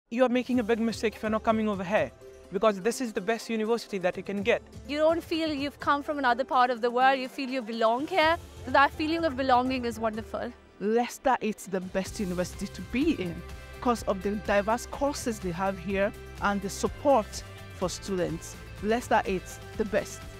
you're making a big mistake if you're not coming over here, because this is the best university that you can get. You don't feel you've come from another part of the world, you feel you belong here. That feeling of belonging is wonderful. Leicester is the best university to be in because of the diverse courses they have here and the support for students. Leicester is the best.